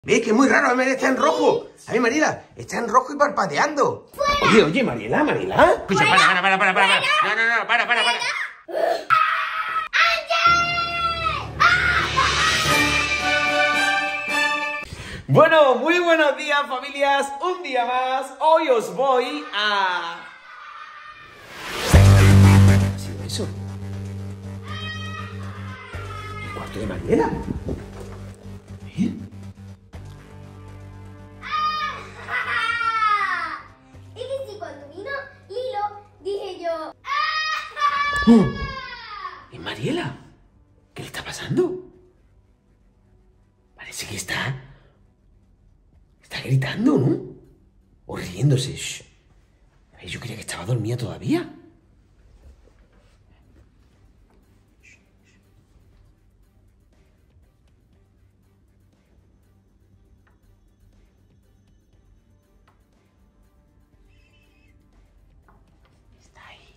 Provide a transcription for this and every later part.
¿Ves? Que es muy raro, a Mariela está en rojo. A ver, Mariela, está en rojo y parpadeando. ¡Fuera! Oye, Mariela. Escucha, para. No, para. Bueno, muy buenos días, familias. Un día más. Hoy os voy a... ¿Qué ha sido eso? ¿El cuarto de Mariela? ¿Eh? Es que sí, cuando vino Lilo, dije yo... ¿Es Mariela? ¿Qué le está pasando? Parece que está gritando, ¿no? O riéndose. Shh. Yo creía que estaba dormida todavía. Está ahí.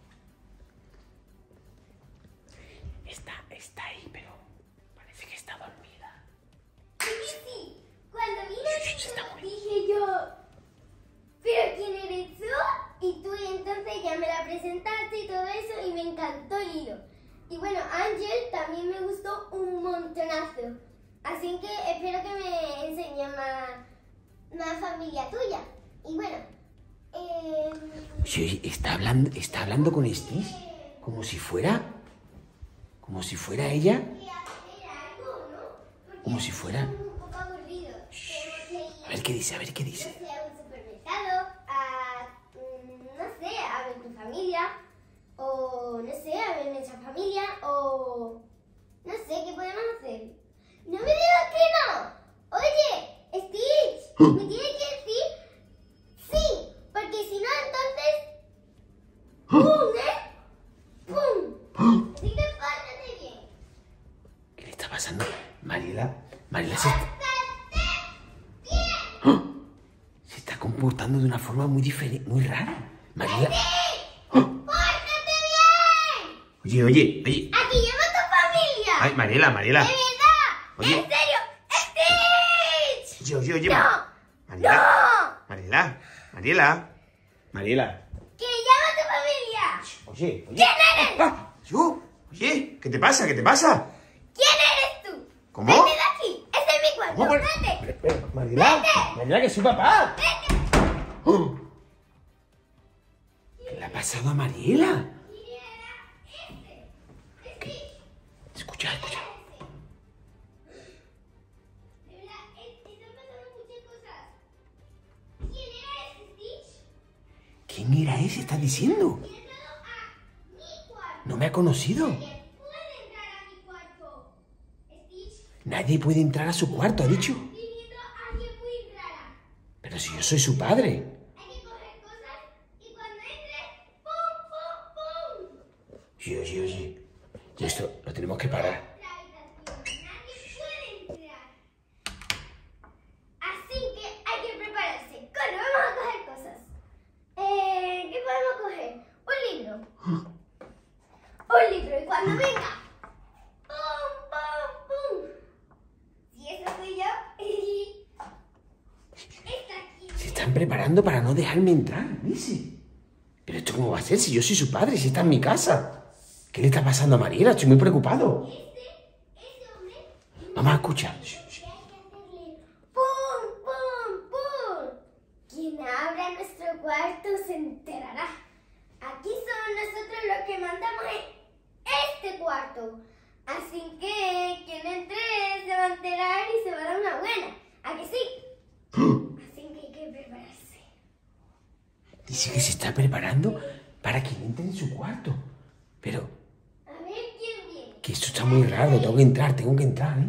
Está ahí, pero parece que está dormida. Sí, cuando vino Se está Lilo, dije yo... ¿Pero quién eres tú? Y tú, y entonces ya me la presentaste y todo eso, y me encantó Lilo. Y bueno, Ángel también me gustó un montonazo. Así que espero que me enseñe más familia tuya. Y bueno, Sí, está hablando con Stitch como si fuera ella, hacer algo, ¿no? Porque como si fuera... un poco aburrido. A ver qué dice. A un supermercado, no sé, a ver tu familia, o no sé, a ver nuestra familia, o no sé, ¿qué podemos hacer? ¡No me digas que no! Oye, Stitch, ¿me tienes que decir sí? Porque si no, entonces... ¡Pum! ¡Pum! Así que pórtate bien. ¿Qué le está pasando? Mariela se está comportando de una forma muy diferente, muy rara. Mariela... ¡Pórtate bien! Oye. ¡Aquí llama a tu familia! Ay, Mariela. ¡De verdad! Oye. ¡En serio! ¡Stitch! Oye. ¡No! Mariela. ¡Que llama a tu familia! Oye. ¿Quién eres? ¿Yo? Oye, ¿qué te pasa? ¿Quién eres tú? ¿Cómo? ¡Vete de aquí! ¡Este es mi cuarto! ¿Cómo? ¡Vete! Mariela, que soy papá. ¿Qué le ha pasado a Mariela? Escucha. De verdad, están pasando muchas cosas. ¿Quién era ese Stitch? ¿Quién era ese? ¿Estás diciendo? Ha entrado a mi cuarto. No me ha conocido. ¿Quién puede entrar a mi cuarto? Stitch, Nadie puede entrar a su cuarto, ha dicho. viniendo alguien muy rara. Pero si yo soy su padre. Hay que coger cosas y cuando entre, ¡pum, pum, pum! Oye. Y esto lo tenemos que parar. La habitación. Nadie puede entrar. Así que hay que prepararse. Corre, vamos a coger cosas. ¿Qué podemos coger? Un libro. Y cuando venga, ¡pum, pum, pum! Si eso soy yo, está aquí. Se están preparando para no dejarme entrar, dice. Pero esto cómo va a ser si yo soy su padre, si está en mi casa. ¿Qué le está pasando a Mariela? Estoy muy preocupado. Ese hombre, Mamá, escucha. hay que hacerle ¡pum, pum, pum! Quien abra nuestro cuarto se enterará. Aquí somos nosotros los que mandamos en este cuarto. Así que quien entre se va a enterar y se va a dar una buena. ¿A que sí? Así que hay que prepararse. Dice que se está preparando para que entre en su cuarto. Pero A ver quién viene. que esto está muy raro. Tengo que entrar, ¿eh?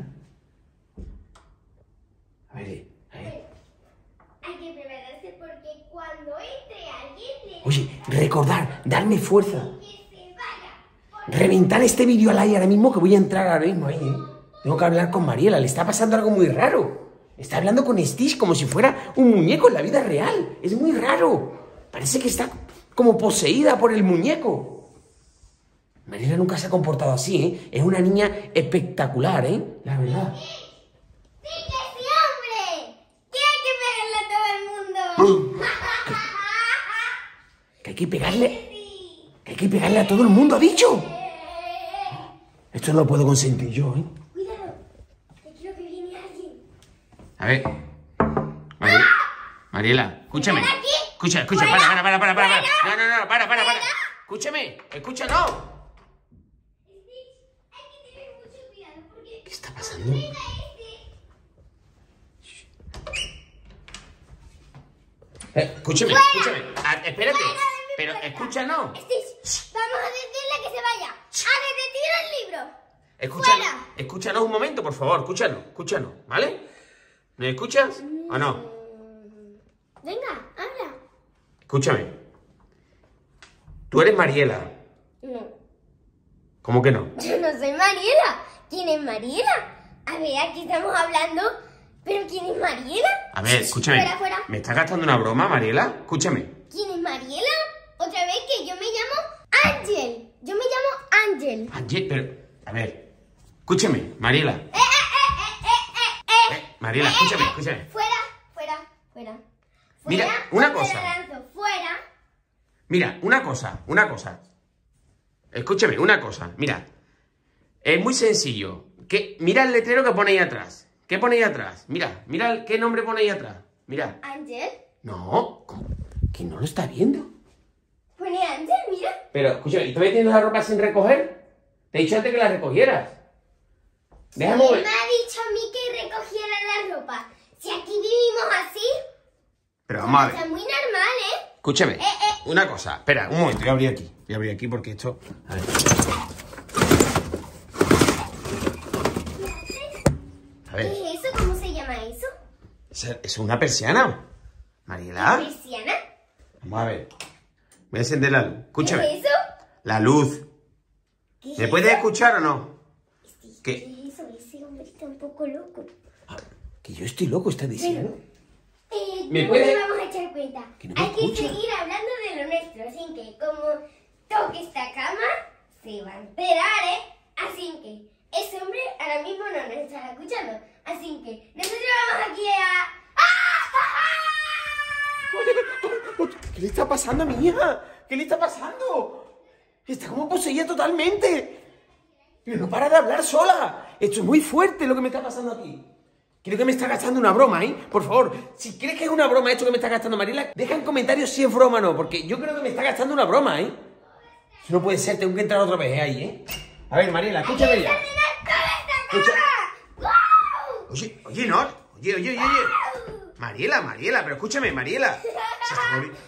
A ver. Hay que prepararse porque cuando entre alguien le Oye, recordar, darme fuerza. que se vaya. Reventar este vídeo al aire ahora mismo, que voy a entrar ahora mismo ahí, ¿eh? Tengo que hablar con Mariela, le está pasando algo muy raro. Está hablando con Stitch como si fuera un muñeco en la vida real. Es muy raro. Parece que está como poseída por el muñeco. Mariela nunca se ha comportado así, ¿eh? Es una niña espectacular, ¿eh? La verdad. ¡Sí que sí, hombre! Que hay que pegarle. Que hay que pegarle a todo el mundo, ha dicho. Esto no lo puedo consentir yo, ¿eh? Cuidado, que creo que viene alguien. A ver. Mariela, escúchame. ¿Para aquí? Escucha, ¿Fuera? para. No, para. ¿Fuera? Escúchame, no. Hay que tener mucho cuidado porque... ¿Qué está pasando? Escúchame. Espérate. Pero escúchanos. Stitch, vamos a decirle que se vaya. ¡A que te tiro el libro! Escúchanos un momento, por favor. Escúchanos, ¿vale? ¿Me escuchas o no? Venga, habla. Escúchame. Tú eres Mariela. No, ¿Cómo que no? yo no soy Mariela. ¿Quién es Mariela? A ver, aquí estamos hablando. ¿Pero quién es Mariela? A ver, escúchame. Fuera. ¿Me estás gastando una broma, Mariela? Escúchame. ¿Quién es Mariela? Otra vez que yo me llamo Ángel. Yo me llamo Ángel. Pero, a ver. Escúchame, Mariela. Mariela, escúchame. Fuera. Mira, una cosa. Te la lanzo. Fuera. Mira, una cosa. Escúchame, una cosa. Mira, es muy sencillo. Mira el letrero que pone ahí atrás. ¿Qué pone ahí atrás? Mira, qué nombre pone ahí atrás. Mira. ¿Ángel? No, ¿cómo? ¿Que no lo está viendo? Pone Ángel, mira. Pero, escúchame, ¿y todavía tienes la ropa sin recoger? Te he dicho antes que la recogieras. Déjame Él ver. me ha dicho a mí que recogiera la ropa. Si aquí vivimos así, Pero vamos a es ver. muy normal, ¿eh? Escúchame, una cosa. Espera, un momento, voy a abrir aquí porque esto... A ver. ¿Qué es eso? ¿Cómo se llama eso? Es una persiana. Mariela. ¿Persiana? Vamos a ver. Voy a encender la luz. Escúchame. ¿Qué es eso? La luz. ¿Qué es ¿Me puedes eso? escuchar o no? ¿Qué ¿Qué? es eso? Ese hombre está un poco loco. Que yo estoy loco, está diciendo. ¿Me No puede- le vamos a echar cuenta. Que no me Hay que escucha. seguir hablando de lo nuestro. Así que como toque esta cama, se va a enterar, ¿eh? Así que ese hombre ahora mismo no nos estará escuchando. Así que nosotros vamos aquí a... ¿Qué le está pasando a mi hija? ¿Qué le está pasando? Está como poseída totalmente. Pero no para de hablar sola. Esto es muy fuerte lo que me está pasando aquí. Creo que me está gastando una broma, ¿eh? Por favor, si crees que es una broma esto que me está gastando Mariela, deja en comentarios si es broma o no, porque yo creo que me está gastando una broma, ¿eh? No puede ser, tengo que entrar otra vez ahí, ¿eh? A ver, Mariela, escúchame ya. Escucha. Oye, no. Oye. Mariela, pero escúchame, Mariela. Se está moviendo.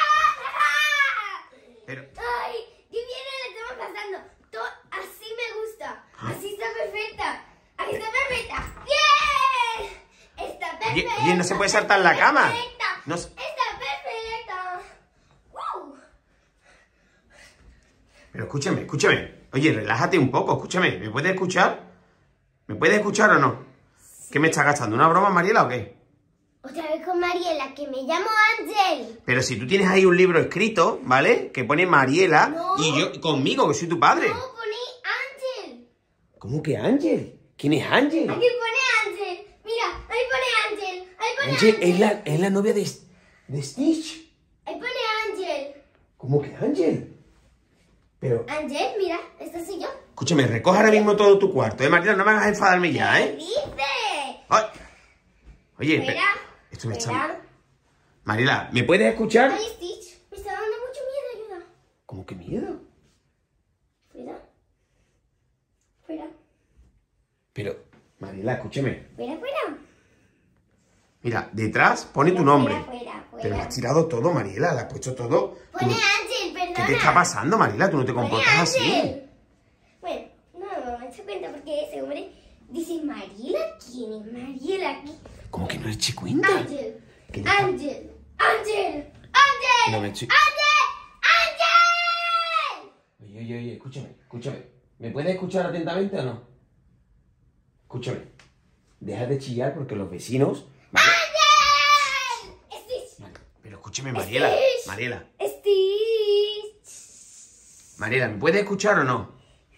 Pero, ¡Ay! ¡Qué bien le estamos pasando! Así me gusta. Así está perfecta. Así está perfecta. ¡Bien! Está perfecta. oye, no se puede saltar la cama. Perfecta. No Está perfecta. ¡Wow! Pero escúchame. Oye, relájate un poco, escúchame. ¿Me puedes escuchar? ¿Me puedes escuchar o no? ¿Qué me está gastando? ¿Una broma, Mariela, o qué? Otra vez con Mariela, que me llamo Ángel. Pero si tú tienes ahí un libro escrito, ¿vale? Que pone Mariela No. y yo conmigo, que soy tu padre. No, pone Ángel. ¿Cómo que Ángel? ¿Quién es Ángel? Aquí pone Ángel. Mira, ahí pone Ángel. Ahí pone Ángel Ángel. es la novia de Stitch. Ahí pone Ángel. ¿Cómo que Ángel? Pero, Ángel, mira, esta soy yo. escúchame, recoge ahora mismo todo tu cuarto, ¿eh, Mariela? No me hagas enfadarme ya, ¿Qué ¿eh? dice? Ay. Oye, Espera. esto me está... Espera. Mariela, ¿me puedes escuchar? Ay, Stitch, me está dando mucho miedo, ayuda. ¿Cómo que miedo? Fuera. Fuera. Pero, Mariela, escúchame. Fuera, fuera. Mira, detrás pone tu nombre. Fuera. Pero le has tirado todo, Mariela, le has puesto todo. Pone Tú- Ángel, perdona. ¿Qué te está pasando, Mariela? Tú no te Pone comportas así. Ángel. Bueno, no me he hecho cuenta porque ese hombre dice Mariela. ¿Quién es Mariela? ¿Cómo que no le eché cuenta? Ángel. ¿Qué le Ángel. Ángel. No me eché- Ángel. Oye, escúchame. ¿Me puedes escuchar atentamente o no? Escúchame. Deja de chillar porque los vecinos... ¿vale? ¡Ángel! Stitch. Vale, pero escúchame, Mariela. Stitch. Mariela, ¿me puedes escuchar o no?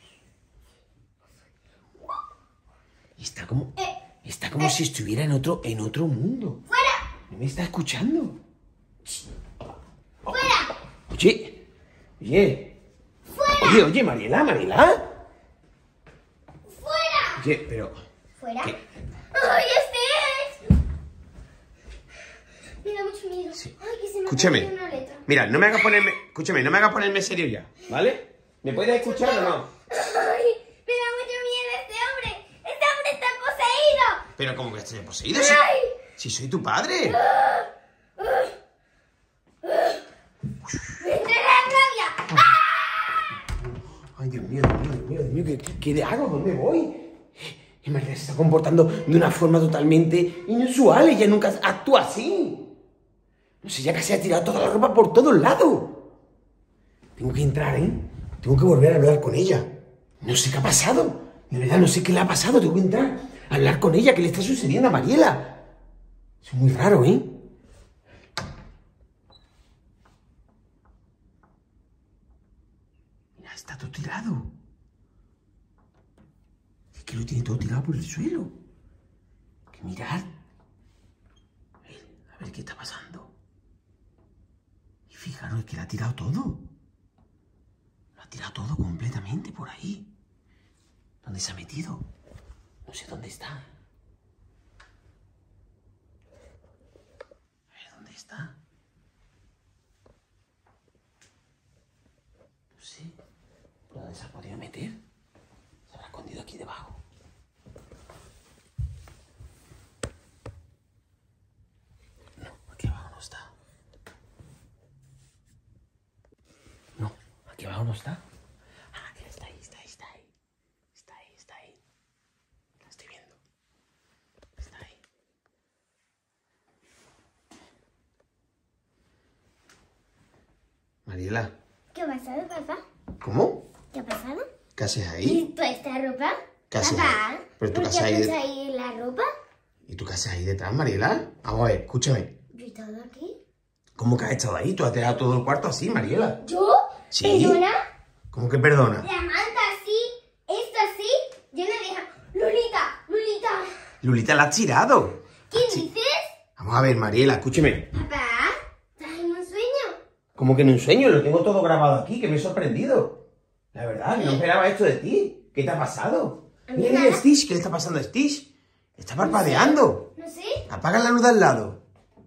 Está como... Está como si estuviera en otro mundo. ¡Fuera! ¿No me está escuchando? ¡Fuera! Oye, oye. ¡Fuera! Oye, Mariela. ¡Fuera! Oye, pero... ¿Fuera? ¿Qué? ¡Ay, Stitch! Me da mucho miedo. Sí. Ay, que se me Escúchame. ha caído una letra. Mira, no me hagas ponerme... Escúchame, no me hagas ponerme serio ya, ¿vale? ¿Me puedes escuchar o no? Ay, me da mucho miedo este hombre. Este hombre está poseído. Pero como que estoy poseído, si, Ay. si soy tu padre. Me entra la rabia. Ay, Dios mío, ¿qué hago? ¿Dónde voy? María se está comportando de una forma totalmente inusual. Ella nunca actúa así. No sé, ya casi ha tirado toda la ropa por todos lados. Tengo que entrar, ¿eh? Tengo que volver a hablar con ella. No sé qué ha pasado. De verdad, no sé qué le ha pasado. Tengo que entrar a hablar con ella. ¿Qué le está sucediendo a Mariela? Es muy raro, ¿eh? Mira, está todo tirado. Es que lo tiene todo tirado por el suelo. Hay que mirar. A ver qué está pasando. Y fijaros, es que lo ha tirado todo. Lo ha tirado todo completamente por ahí. ¿Dónde se ha metido? No sé dónde está. A ver, ¿dónde está? No sé. ¿Por dónde se ha podido meter? Se habrá escondido aquí debajo. No, aquí abajo no está. No, aquí abajo no está. Ah, que está ahí. Está ahí. La estoy viendo. Está ahí. Mariela, ¿Qué ha pasado, papá? ¿cómo? ¿Qué ha pasado? ¿Qué haces ahí? ¿Y toda esta ropa? ¿Qué haces Papá, ahí? Pero tú ¿por qué qué haces ahí haces ahí la ropa? ¿Y tú qué haces ahí detrás, Mariela? Vamos a ver, escúchame. ¿Yo he estado aquí? ¿Cómo que has estado ahí? Tú has dejado todo el cuarto así, Mariela. ¿Yo? Sí. ¿Perdona? ¿Cómo que perdona? La manta así, esto así, yo no dejo. Lolita. Lulita la has tirado. ¿Qué dices? Vamos a ver, Mariela, escúcheme. Papá, ¿estás en un sueño? ¿Cómo que en un sueño? Lo tengo todo grabado aquí, que me he sorprendido. La verdad, que no esperaba esto de ti. ¿Qué te ha pasado? A mí Mira, nada. Stitch, ¿qué le está pasando a Stitch? Está parpadeando. No sé. Apaga la luz de al lado.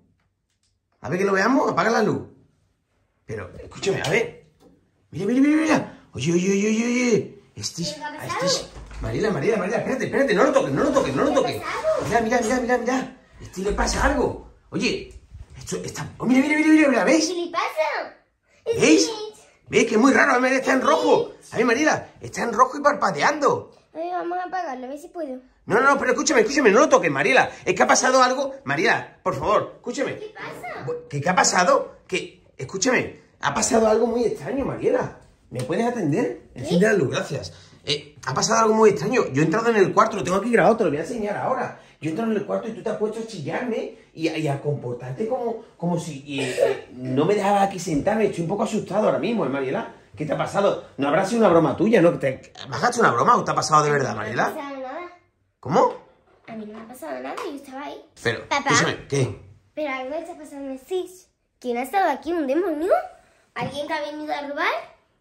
A ver que lo veamos, apaga la luz. Pero, escúchame, a ver. Mira. Oye. Stitch, ¿Qué ha a pasado? Stitch. Mariela, espérate, no lo toques. ¿Qué ha pasado? Mira. Stitch le pasa algo. Oye, esto está... Oh, mira, ¿ves? ¿Qué le pasa? ¿Veis? Stitch. ¿Ves que es muy raro? A ver, está en rojo. A ver, Mariela, está en rojo y parpadeando. Oye, vamos a apagarlo, a ver si puedo. No, pero escúchame, no lo toques, Mariela. Es que ha pasado algo. Mariela, por favor, escúchame. ¿Qué pasa? ¿Qué ha pasado? Escúchame, ha pasado algo muy extraño, Mariela. ¿Me puedes atender? Enciende la luz, gracias. Ha pasado algo muy extraño. Yo he entrado en el cuarto, lo tengo aquí grabado, te lo voy a enseñar ahora. Yo he entrado en el cuarto y tú te has puesto a chillarme y a comportarte como si no me dejaba aquí sentarme. Estoy un poco asustado ahora mismo, Mariela. ¿Qué te ha pasado? No habrá sido una broma tuya, ¿no? ¿Me has hecho una broma o te ha pasado de verdad, No me ha Mariela? pasado nada. ¿Cómo? A mí no me ha pasado nada, yo estaba ahí. Pero, Papá. escúchame, ¿qué? Pero algo está pasando en Stitch. ¿Quién ha estado aquí? ¿Un demonio? ¿Alguien que ha venido a robar?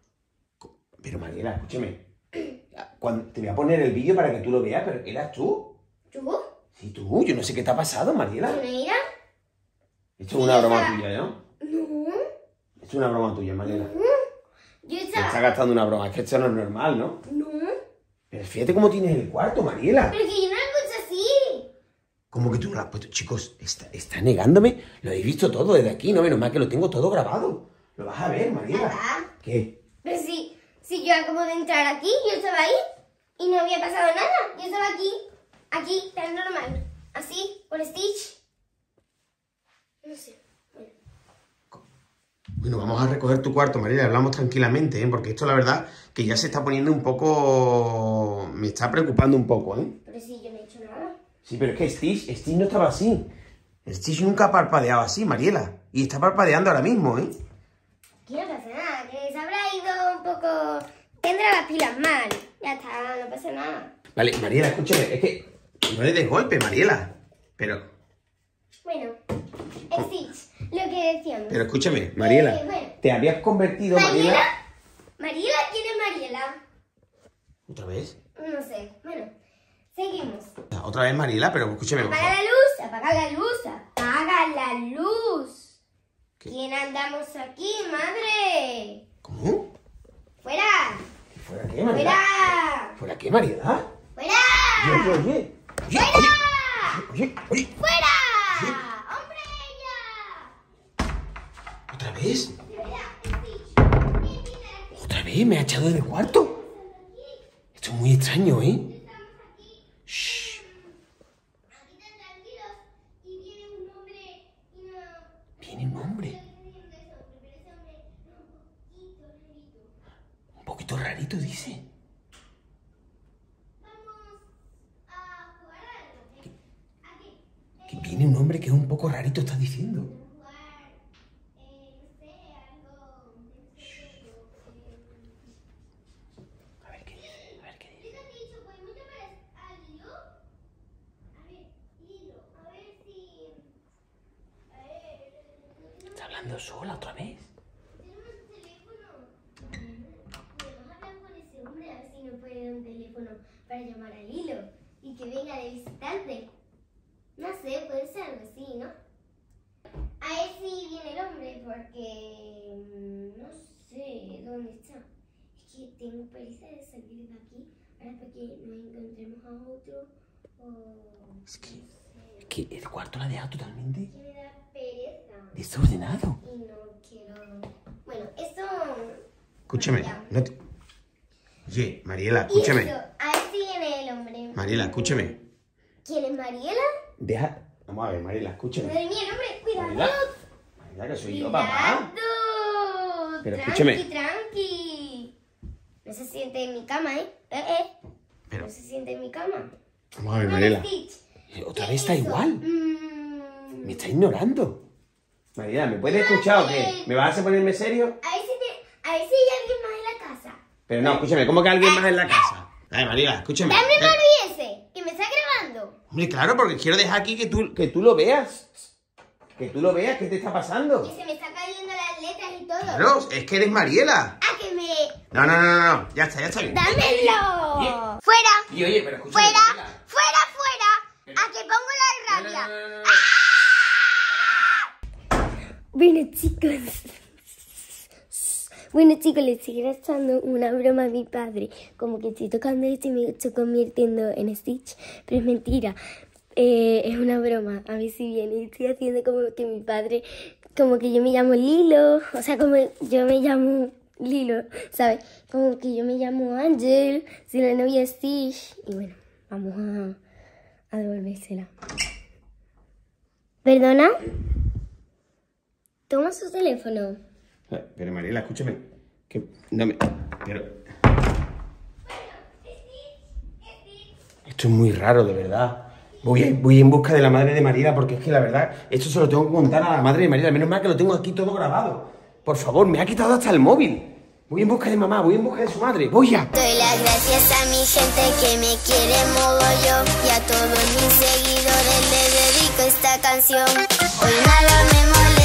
Pero, Mariela, escúchame. Te voy a poner el vídeo para que tú lo veas, pero ¿eras tú? ¿Tú? Sí, tú. Yo no sé qué te ha pasado, Mariela. ¿Quién era? Esto es una broma tuya, ¿no? No. Esto es una broma tuya, Mariela. Yo Te está estaba... gastando una broma. Es que esto no es normal, ¿no? No. Pero fíjate cómo tienes el cuarto, Mariela. Pero que yo no lo encontré así. ¿Cómo que tú no lo has puesto? Chicos, está negándome. Lo habéis visto todo desde aquí, ¿no? Menos mal que lo tengo todo grabado. Lo vas a ver, Mariela. Papá. ¿Qué? Pero si yo acabo de entrar aquí, yo estaba ahí y no había pasado nada. Yo estaba aquí, tan normal. Así, con Stitch. No sé. Bueno, vamos a recoger tu cuarto, Mariela. Hablamos tranquilamente, ¿eh? Porque esto, la verdad, que ya se está poniendo un poco... Me está preocupando un poco, ¿eh? Pero si yo no he hecho nada. Sí, pero es que Stitch no estaba así. Stitch nunca ha parpadeado así, Mariela. Y está parpadeando ahora mismo, ¿eh? Que no pasa nada, que se habrá ido un poco... Tendrá las pilas mal. Ya está, no pasa nada. Vale, Mariela, escúchame. Es que no le des golpe, Mariela. Pero... Bueno, Stitch, lo que decíamos. Pero escúchame, Mariela, bueno. ¿te habías convertido, ¿Mariela? ¿Mariela? ¿Quién es Mariela? ¿Otra vez? No sé. Bueno, seguimos. Otra vez, Mariela, pero escúchame, por Apaga favor. la luz, apaga la luz, apaga la luz. ¿Qué? ¿Quién andamos aquí, madre? ¿Cómo? ¡Fuera! ¿Fuera qué, Mariela? ¡Fuera! ¿Fuera qué, Mariela? ¡Fuera! Oye. Oye. ¡Fuera! ¡Hombre, ya! ¿Otra vez? De verdad, Stitch. ¿Otra vez? ¿Me ha echado del cuarto? Esto es muy extraño, ¿eh? Estamos aquí. Shh. Aquí están tranquilos y viene un hombre y no... Viene un hombre. Pero ese hombre es un Un poquito rarito, dice. Vamos a jugar a algo. Aquí. Que viene un hombre que es un poco rarito, está diciendo. Jugar, no sé, algo... A ver qué dice, a ver qué dice. ¿Qué te has dicho? ¿Podemos llamar a Lilo? A ver, Lilo, a ver si... A ver... Está hablando sola otra vez. ¿Tenemos un teléfono? Podemos hablar con ese hombre a ver si nos puede dar un teléfono para llamar a Lilo y que venga de visitante. No sé, puede ser algo así, ¿no? A ver si viene el hombre porque... no sé, ¿dónde está? Es que tengo pereza de salir de aquí ahora para que nos encontremos a otro o... Es que el cuarto lo ha dejado totalmente que me da pereza desordenado. y no quiero... Bueno, eso... Escúchame, Ya. no te... Oye, Mariela, Y escúchame. eso, a ver si viene el hombre. Mariela, escúchame. ¿Quién es Mariela? Deja... Vamos a ver, Mariela, escúchame. Madre mía, el hombre, cuidado. Mariela, Mariela, que soy yo, papá. Cuidado. Pero Tranqui, escúchame. tranqui. No se siente en mi cama, ¿eh? Pero, No se siente en mi cama. vamos a ver, Bueno, Mariela. Stitch, Otra ¿qué vez está es eso? igual. Mm, Me está ignorando. Mariela, ¿me puedes escuchar o qué? ¿Me vas a hacer ponerme serio? a ver si hay alguien más en la casa. Pero no, escúchame, ¿cómo que alguien más en la casa? A ver, Mariela, escúchame. Dame el móvil ese, que me está grabando. Hombre, claro, porque quiero dejar aquí que tú lo veas. Que tú lo veas, ¿qué te está pasando? Que se me está cayendo las letras y todo. Claro, es que eres Mariela. Ah, que me... No, ya está bien. ¡Dámelo! Oye, ¡Fuera! y oye, pero escúchame. ¡Fuera! Mariela. ¡Fuera, fuera! ¡A que pongo la rabia! No. Bueno, chicos, le estoy grabando una broma a mi padre. Como que estoy tocando esto y me estoy convirtiendo en Stitch. Pero es mentira. Es una broma. A ver si viene. Estoy haciendo como que mi padre... Como que yo me llamo Lilo. O sea, como yo me llamo Lilo, ¿sabes? Como que yo me llamo Ángel. Si la novia es Stitch. Y bueno, vamos a devolvérsela. ¿Perdona? Toma su teléfono. Pero Mariela, escúchame. Que no me... Pero... Esto es muy raro, de verdad. Voy en busca de la madre de Mariela, porque es que la verdad, esto se lo tengo que contar a la madre de Mariela. Menos mal que lo tengo aquí todo grabado. Por favor, me ha quitado hasta el móvil. Voy en busca de mamá, voy en busca de su madre. Voy ya. Doy las gracias a mi gente que me quiere mogollón y a todos mis seguidores les dedico esta canción. Hoy nada me molesta.